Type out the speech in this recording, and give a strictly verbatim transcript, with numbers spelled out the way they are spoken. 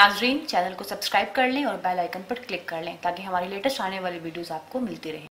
नाजरीन, चैनल को सब्सक्राइब कर लें और बेल आइकन पर क्लिक कर लें ताकि हमारी लेटेस्ट आने वाली वीडियोस आपको मिलती रहे।